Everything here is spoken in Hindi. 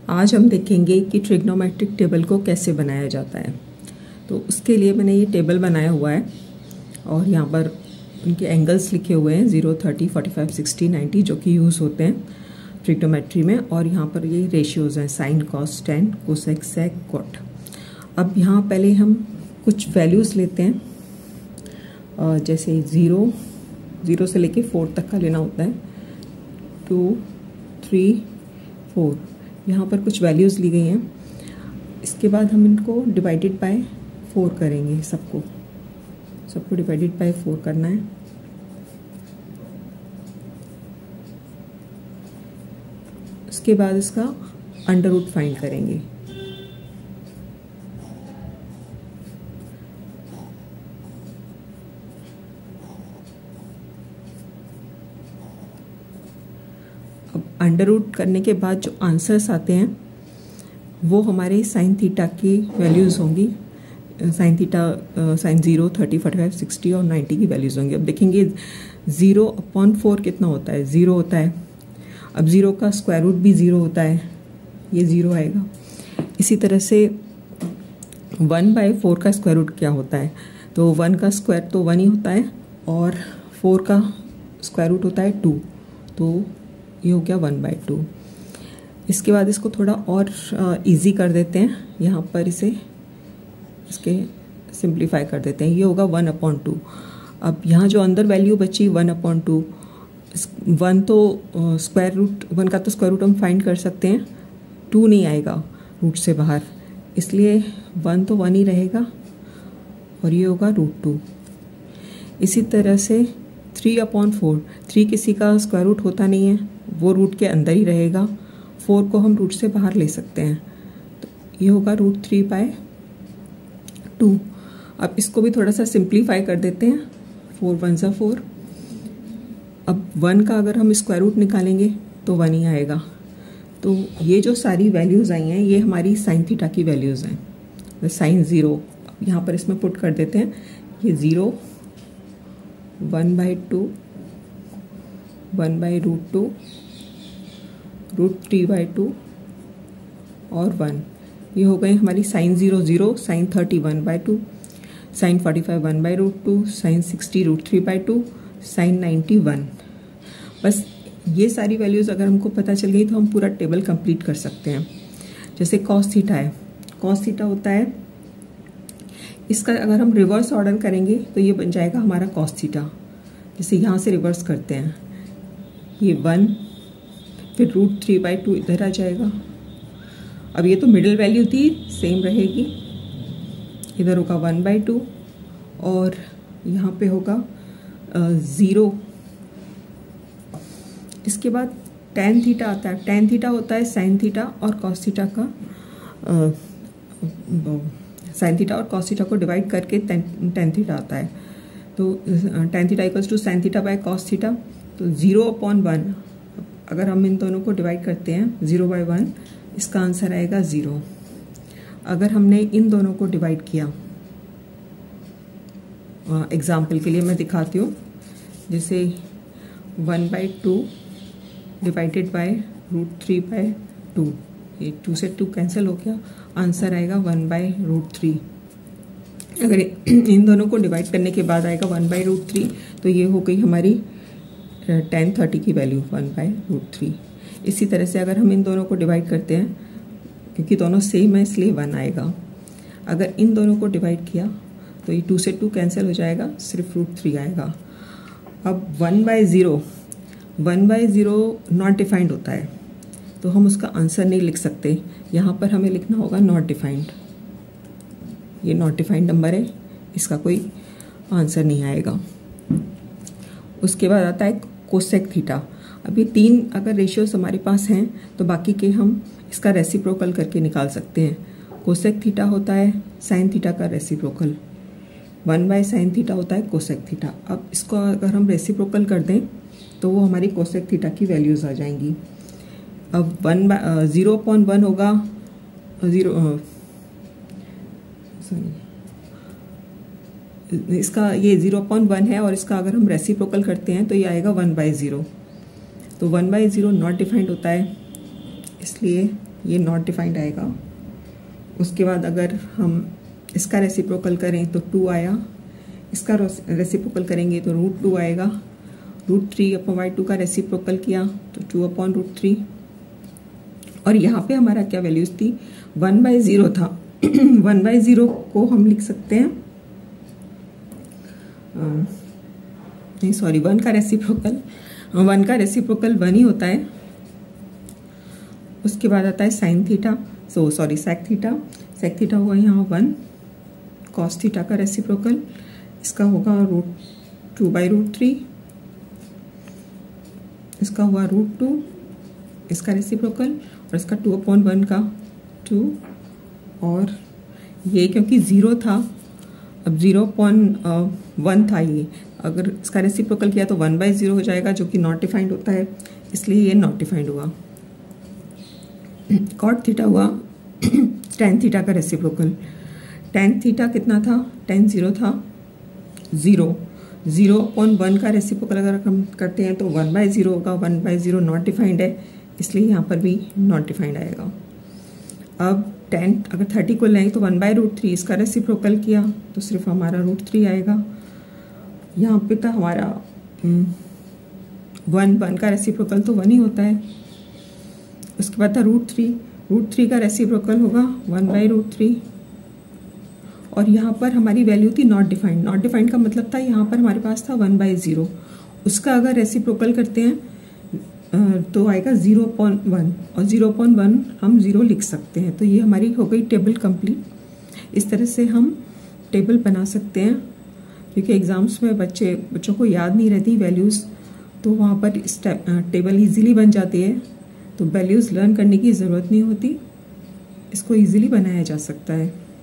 आज हम देखेंगे कि ट्रिग्नोमेट्रिक टेबल को कैसे बनाया जाता है। तो उसके लिए मैंने ये टेबल बनाया हुआ है और यहाँ पर उनके एंगल्स लिखे हुए हैं 0, 30, 45, 60, 90 जो कि यूज़ होते हैं ट्रिग्नोमेट्री में। और यहाँ पर ये रेशियोज़ हैं sine, cos, tan, cosec, sec, cot. अब यहाँ पहले हम कुछ वैल्यूज़ लेते हैं, जैसे 0 से लेके 4 तक का लेना होता है। 2, 3, 4 यहाँ पर कुछ वैल्यूज़ ली गई हैं। इसके बाद हम इनको डिवाइडेड बाय 4 करेंगे। सबको डिवाइडेड बाय 4 करना है। उसके बाद इसका अंडर रूट फाइंड करेंगे। अब अंडर रूट करने के बाद जो आंसर्स आते हैं वो हमारे साइन थीटा की वैल्यूज़ होंगी। साइन थीटा, साइन 0, 30, 45, 60 और 90 की वैल्यूज़ होंगी। अब देखेंगे 0/4 कितना होता है, 0 होता है। अब 0 का स्क्वायर रूट भी 0 होता है, ये 0 आएगा। इसी तरह से 1/4 का स्क्वायर रूट क्या होता है, तो 1 का स्क्वायर तो 1 ही होता है और 4 का स्क्वायर रूट होता है 2, तो ये हो गया 1/2। इसके बाद इसको थोड़ा और इजी कर देते हैं। यहाँ पर इसके सिंप्लीफाई कर देते हैं। ये होगा 1/2। अब यहाँ जो अंदर वैल्यू बची 1/2, 1 तो स्क्वायर रूट 1 का तो स्क्वायर रूट हम फाइंड कर सकते हैं, 2 नहीं आएगा रूट से बाहर, इसलिए 1 तो 1 ही रहेगा और ये होगा √2। इसी तरह से 3/4, 3 किसी का स्क्वायर रूट होता नहीं है, वो रूट के अंदर ही रहेगा। 4 को हम रूट से बाहर ले सकते हैं, तो ये होगा √3/2। अब इसको भी थोड़ा सा सिंप्लीफाई कर देते हैं। 4 1 ज़ा 4। अब 1 का अगर हम स्क्वायर रूट निकालेंगे तो 1 ही आएगा। तो ये जो सारी वैल्यूज़ आई हैं ये हमारी साइन थीटा की वैल्यूज़ हैं। साइन 0 यहाँ पर इसमें पुट कर देते हैं। ये 0, 1/2, 1/√2, √3/2 और 1। ये हो गई हमारी sine 0 0, sine 30 1/2, sine 45 1/√2, sine 60 √3/2, sine 90 1। बस ये सारी वैल्यूज़ अगर हमको पता चल गई तो हम पूरा टेबल कंप्लीट कर सकते हैं। जैसे कॉस थीटा है, कॉस थीटा होता है, इसका अगर हम रिवर्स ऑर्डर करेंगे तो ये बन जाएगा हमारा कॉस थीटा। जैसे यहाँ से रिवर्स करते हैं, ये 1, फिर √3/2 इधर आ जाएगा। अब ये तो मिडिल वैल्यू थी, सेम रहेगी। इधर होगा 1/2 और यहाँ पे होगा 0। इसके बाद टेन थीटा आता है। टेन थीटा होता है साइन थीटा और कॉस थीटा का, साइन थीटा और कॉस थीटा को डिवाइड करके टेन थीटा आता है। तो tan theta equals to sine theta by cos theta. तो 0/1 अगर हम इन दोनों को डिवाइड करते हैं 0/1, इसका आंसर आएगा 0। अगर हमने इन दोनों को डिवाइड किया, एग्जाम्पल के लिए मैं दिखाती हूँ, जैसे 1/2 डिवाइडेड बाय √3/2, ये 2 से 2 कैंसिल हो गया, आंसर आएगा 1/√3। अगर इन दोनों को डिवाइड करने के बाद आएगा 1/√3, तो ये हो गई हमारी tan 30 की वैल्यू 1/√3। इसी तरह से अगर हम इन दोनों को डिवाइड करते हैं, क्योंकि दोनों सेम है इसलिए 1 आएगा। अगर इन दोनों को डिवाइड किया तो ये 2 से 2 कैंसिल हो जाएगा, सिर्फ √3 आएगा। अब 1/0 नॉट डिफाइंड होता है, तो हम उसका आंसर नहीं लिख सकते। यहाँ पर हमें लिखना होगा नॉट डिफाइंड। ये नॉट डिफाइंड नंबर है, इसका कोई आंसर नहीं आएगा। उसके बाद आता है कोसेक थीटा। अभी 3 अगर रेशियोज हमारे पास हैं तो बाकी के हम इसका रेसिप्रोकल करके निकाल सकते हैं। कोसेक थीटा होता है साइन थीटा का रेसिप्रोकल, 1/sin थीटा होता है कोसेक थीटा। अब इसको अगर हम रेसिप्रोकल कर दें तो वो हमारी कोसेक थीटा की वैल्यूज़ आ जाएंगी। अब 0/1 होगा, इसका ये 0/1 है और इसका अगर हम रेसिप्रोकल करते हैं तो ये आएगा 1/0। तो 1/0 नॉट डिफाइंड होता है, इसलिए ये नॉट डिफाइंड आएगा। उसके बाद अगर हम इसका रेसिप्रोकल करें तो 2 आया, इसका रेसिप्रोकल करेंगे तो √2 आएगा। √3//2 का रेसिप्रोकल किया तो 2/√3। और यहाँ पे हमारा क्या वैल्यूज थी, 1/0 था। 1/0 को हम लिख सकते हैं, नहीं सॉरी, 1 का रेसिप्रोकल 1 ही होता है। उसके बाद आता है साइन थीटा, सेक थीटा हुआ यहाँ 1। कॉस थीटा का रेसिप्रोकल इसका होगा √2/√3, इसका हुआ √2, इसका रेसिप्रोकल, और इसका 2/1 का 2। और ये क्योंकि 0 था, अब 0/1 था ये, अगर इसका रेसिप्रोकल किया तो 1/0 हो जाएगा, जो कि नॉट डिफाइंड होता है, इसलिए ये नॉट डिफाइंड हुआ। कॉट थीटा हुआ tan थीटा का रेसिप्रोकल। tan थीटा कितना था, tan 0 था, 0/1 का रेसिप्रोकल अगर हम करते हैं तो 1/0 होगा। 1/0 नॉट डिफाइंड है, इसलिए यहाँ पर भी नॉट डिफाइंड आएगा। अब tan अगर 30 को लें तो 1/√3, इसका रेसिप्रोकल किया तो सिर्फ हमारा √3 आएगा। यहाँ पे था हमारा 1 का रेसिप्रोकल तो 1 ही होता है। उसके बाद था √3 का रेसिप्रोकल होगा 1/√3। और यहाँ पर हमारी वैल्यू थी नॉट डिफाइंड का मतलब था यहाँ पर हमारे पास था 1/0, उसका अगर रेसिप्रोकल करते हैं तो आएगा 0/1, और 0/1 हम 0 लिख सकते हैं। तो ये हमारी हो गई टेबल कंप्लीट। इस तरह से हम टेबल बना सकते हैं, क्योंकि एग्ज़ाम्स में बच्चों को याद नहीं रहती वैल्यूज़, तो वहाँ पर इस टेबल ईजीली बन जाती है। तो वैल्यूज़ लर्न करने की ज़रूरत नहीं होती, इसको ईजीली बनाया जा सकता है।